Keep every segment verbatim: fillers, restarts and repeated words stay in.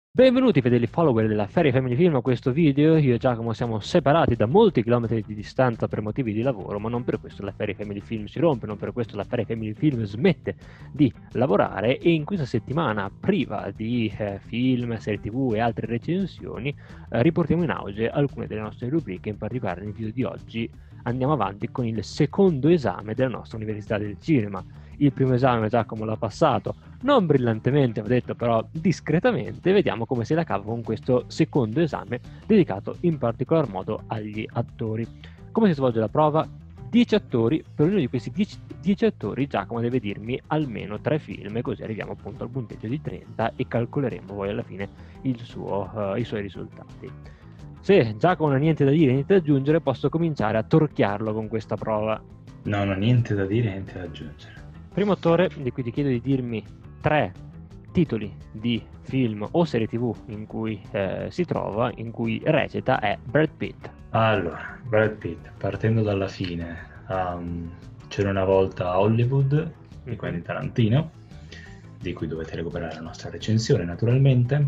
Benvenuti fedeli follower della Ferry Family Film a questo video. Io e Giacomo siamo separati da molti chilometri di distanza per motivi di lavoro, ma non per questo la Ferry Family Film si rompe, non per questo la Ferry Family Film smette di lavorare, e in questa settimana priva di eh, film, serie tv e altre recensioni eh, riportiamo in auge alcune delle nostre rubriche. In particolare nel video di oggi andiamo avanti con il secondo esame della nostra Università del Cinema. Il primo esame Giacomo l'ha passato, non brillantemente, ho detto, però discretamente. Vediamo come se la cava con questo secondo esame dedicato in particolar modo agli attori. Come si svolge la prova? dieci attori. Per ognuno di questi dieci attori Giacomo deve dirmi almeno tre film, e così arriviamo appunto al punteggio di trenta e calcoleremo poi alla fine il suo, uh, i suoi risultati. Se Giacomo non ha niente da dire, niente da aggiungere, posso cominciare a torchiarlo con questa prova. No, no, niente da dire, niente da aggiungere. Primo attore di cui ti chiedo di dirmi tre titoli di film o serie tv in cui eh, si trova, in cui recita, è Brad Pitt. Allora, Brad Pitt, partendo dalla fine, um, c'era una volta Hollywood di Quentin Tarantino, di cui dovete recuperare la nostra recensione naturalmente,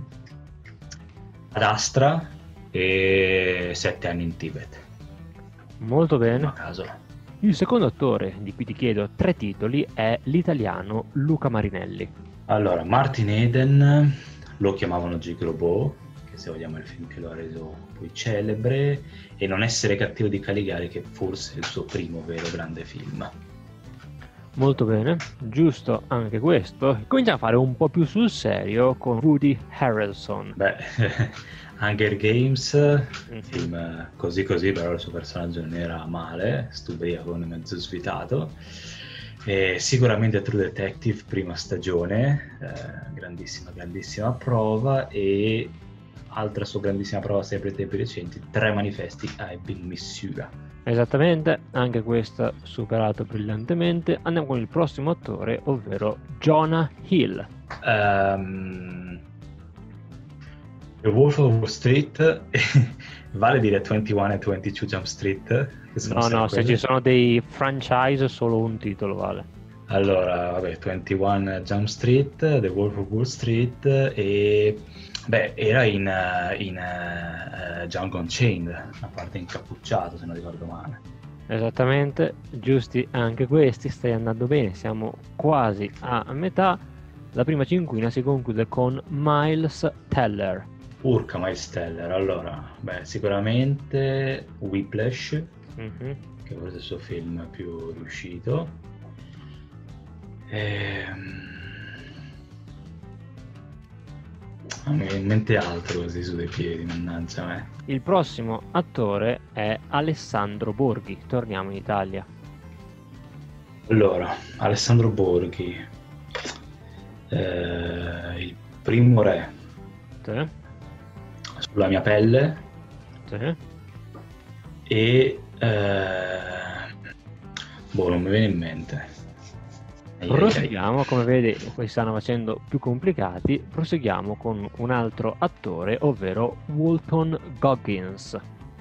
Ad Astra e Sette anni in Tibet. Molto bene. A caso. Il secondo attore di cui ti chiedo tre titoli è l'italiano Luca Marinelli. Allora, Martin Eden, lo chiamavano Gigrobo, che se vogliamo è il film che lo ha reso poi celebre, e Non essere cattivo di Caligari, che forse è il suo primo vero grande film. Molto bene, giusto anche questo. Cominciamo a fare un po' più sul serio con Woody Harrelson. Beh, Hunger Games, mm-hmm. film così così, però il suo personaggio non era male, stubriaco, mezzo svitato. E sicuramente True Detective, prima stagione, eh, grandissima, grandissima prova, e altra sua grandissima prova sempre ai tempi recenti, Tre manifesti a Ebbing, Missouri. Esattamente, anche questa superato brillantemente. Andiamo con il prossimo attore, ovvero Jonah Hill. Um, The Wolf of Wall Street, vale dire ventuno e ventidue Jump Street? Che sono no, no, quelle. Se ci sono dei franchise solo un titolo vale. Allora, vabbè, ventuno Jump Street, The Wolf of Wall Street, e beh, era in, in uh, Django Unchained, a parte incappucciato, se non ricordo male. Esattamente, giusti anche questi, stai andando bene, siamo quasi a metà. La prima cinquina si conclude con Miles Teller. Urca, Miles Teller, allora, beh, sicuramente Whiplash, mm-hmm. che forse è il suo film più riuscito. Ehm... Non mi viene in mente altro così su dei piedi, mannaggia me. Il prossimo attore è Alessandro Borghi, torniamo in Italia. Allora, Alessandro Borghi, eh, Il primo re, sì. Sulla mia pelle, sì. e eh, boh, non mi viene in mente. Proseguiamo, come vedi questi stanno facendo più complicati. Proseguiamo con un altro attore, ovvero Walton Goggins.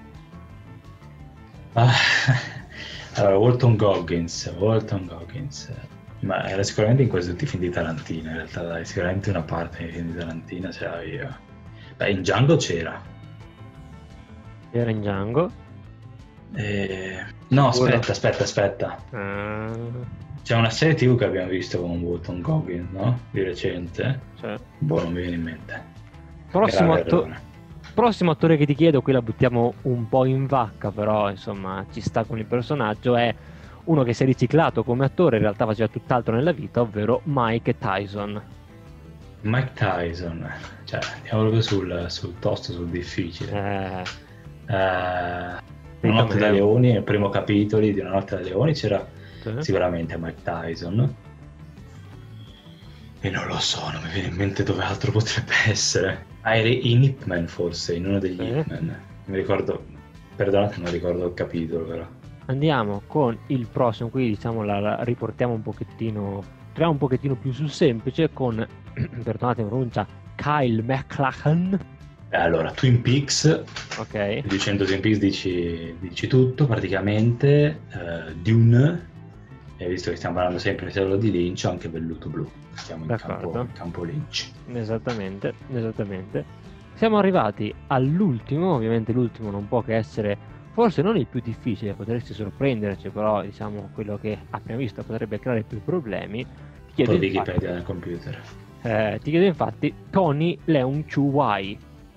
Ah, allora, Walton Goggins, Walton Goggins, ma era sicuramente in quasi tutti i film di Tarantino, in realtà dai, sicuramente una parte dei film di Tarantino c'era io. Beh, in Django c'era. Era in Django? Eh... No, aspetta, aspetta, aspetta. Uh... C'è una serie tv che abbiamo visto con Walton Goggins, no? Di recente. Sì. Boh, non mi viene in mente. Prossimo, atto- prossimo attore che ti chiedo, qui la buttiamo un po' in vacca, però insomma ci sta con il personaggio, è uno che si è riciclato come attore, in realtà faceva tutt'altro nella vita, ovvero Mike Tyson. Mike Tyson, cioè andiamo proprio sul, sul tosto, sul difficile. Eh... Eh... Una notte da leoni, nel primo capitolo di Una notte da leoni c'era sicuramente Mike Tyson, e non lo so, non mi viene in mente dove altro potrebbe essere. Ah, era in Ip Man, forse, in uno degli sì. Ip Man, mi ricordo, perdonate, non ricordo il capitolo però. Andiamo con il prossimo, qui diciamo la, la riportiamo un pochettino, troviamo un pochettino più sul semplice con, perdonate la pronuncia, Kyle MacLachlan. Allora, Twin Peaks, ok, dicendo Twin Peaks dici, dici tutto praticamente, uh, Dune, E visto che stiamo parlando sempre solo di Lynch, anche Velluto Blu, stiamo in campo, D'accordo. in campo Lynch. Esattamente, esattamente. Siamo arrivati all'ultimo, ovviamente l'ultimo non può che essere forse non il più difficile, potresti sorprenderci, però diciamo quello che a prima vista potrebbe creare più problemi. Ti chiedo, Poi infatti, Wikipedia nel computer. eh, ti chiedo infatti Tony Leung Chu Wai.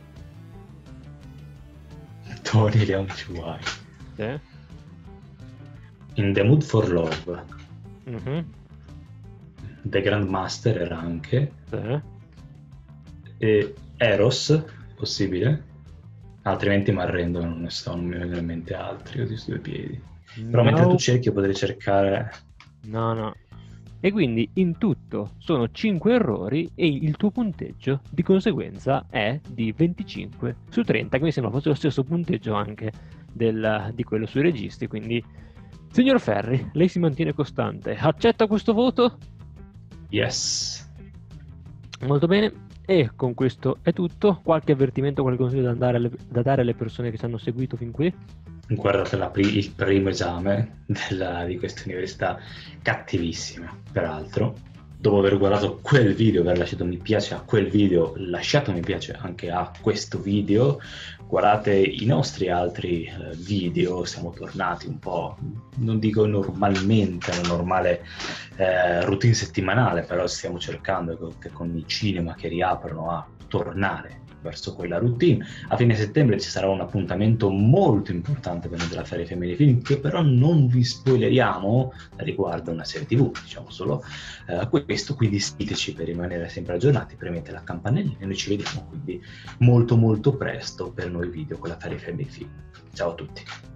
Tony Leung Chu Wai. Sì. In The Mood for Love. Mhm. The Grandmaster era anche. Sì. E Eros, possibile? Altrimenti mi arrendo, non ne so, non mi vengono in mente altri così su due piedi. Però No. mentre tu cerchi io potrei cercare... No, no. E quindi in tutto sono cinque errori e il tuo punteggio di conseguenza è di venticinque su trenta, che mi sembra fosse lo stesso punteggio anche del, di quello sui registi. Quindi, signor Ferri, lei si mantiene costante. Accetta questo voto? Yes. Molto bene. E con questo è tutto. Qualche avvertimento, qualche consiglio da, andare alle, da dare alle persone che ci hanno seguito fin qui? Guardate la pri- il primo esame della, di questa università, cattivissima peraltro. Dopo aver guardato quel video, aver lasciato mi piace a quel video, lasciato mi piace anche a questo video, guardate i nostri altri eh, video, siamo tornati un po', non dico normalmente, una normale eh, routine settimanale, però stiamo cercando che, che con i cinema che riaprono a tornare verso quella routine. A fine settembre ci sarà un appuntamento molto importante per noi della Ferie Family Film, che però non vi spoileriamo, riguarda una serie tv, diciamo solo eh, questo, quindi seguiteci per rimanere sempre aggiornati, premete la campanellina e noi ci vediamo quindi molto molto presto per nuovi video con la Ferie Family Film. Ciao a tutti.